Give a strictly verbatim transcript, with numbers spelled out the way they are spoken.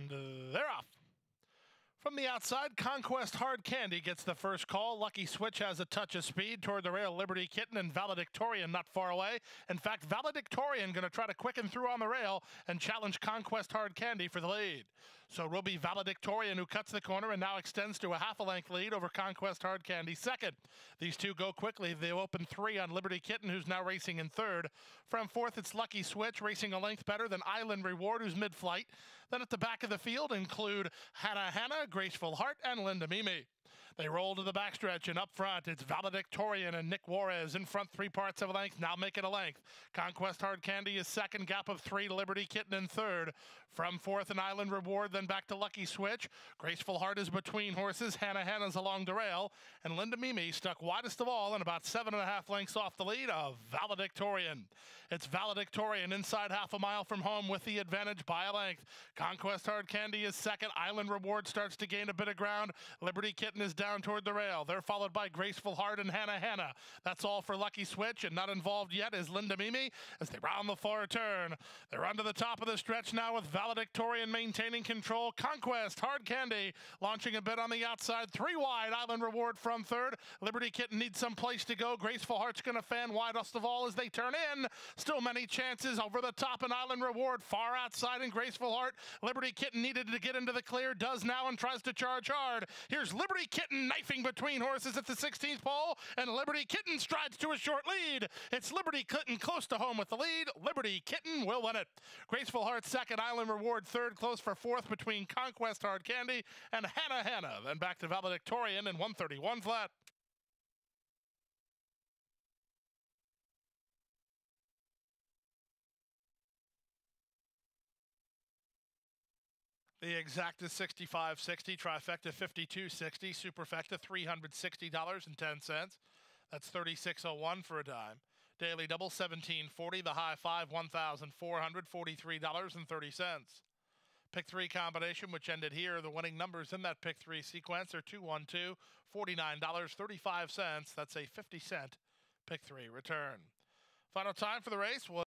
And they're off. From the outside, Conquest Hard Candy gets the first call. Lucky Switch has a touch of speed toward the rail. Liberty Kitten and Valedictorian not far away. In fact, Valedictorian going to try to quicken through on the rail and challenge Conquest Hard Candy for the lead. So it will be Valedictorian who cuts the corner and now extends to a half a length lead over Conquest Hard Candy second. These two go quickly. They open three on Liberty Kitten, who's now racing in third. From fourth, it's Lucky Switch, racing a length better than Island Reward, who's mid-flight. Then at the back of the field include Hannah Hannah, Graceful Heart, and Linda Mimi. They roll to the backstretch, and up front, it's Valedictorian and Nick Juarez in front, three parts of a length, now make it a length. Conquest Hard Candy is second, gap of three to Liberty Kitten in third. From fourth, an Island Reward, then back to Lucky Switch. Graceful Heart is between horses. Hannah Hannah's along the rail, and Linda Mimi stuck widest of all and about seven and a half lengths off the lead of Valedictorian. It's Valedictorian inside half a mile from home with the advantage by a length. Conquest Hard Candy is second. Island Reward starts to gain a bit of ground. Liberty Kitten is down toward the rail. They're followed by Graceful Heart and Hannah Hannah. That's all for Lucky Switch, and not involved yet is Linda Mimi as they round the far turn. They're onto the top of the stretch now with Valedictorian maintaining control. Conquest Hard Candy launching a bit on the outside. Three wide. Island Reward from third. Liberty Kitten needs some place to go. Graceful Heart's going to fan widest of all as they turn in. Still many chances over the top, and Island Reward far outside, and Graceful Heart. Liberty Kitten needed to get into the clear, does now, and tries to charge hard. Here's Liberty Kitten knifing between horses at the sixteenth pole, and Liberty Kitten strides to a short lead. It's Liberty Kitten close to home with the lead. Liberty Kitten will win it. Graceful Heart second, Island Reward third, close for fourth between Conquest Hard Candy and Hannah Hannah. Then back to Valedictorian in one thirty-one flat. The exact is sixty-five sixty, trifecta fifty-two sixty, superfecta three hundred sixty dollars and ten cents. That's thirty-six oh one for a dime. Daily double seventeen forty, the high five one thousand four hundred forty-three dollars and thirty cents. Pick three combination, which ended here. The winning numbers in that pick three sequence are two one two, forty-nine dollars and thirty-five cents. That's a fifty cent pick three return. Final time for the race was